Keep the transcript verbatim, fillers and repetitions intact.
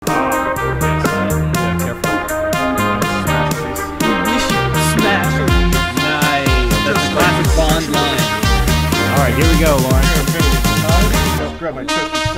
Bond line. All right, here we go, Lauren. Grab my cookies.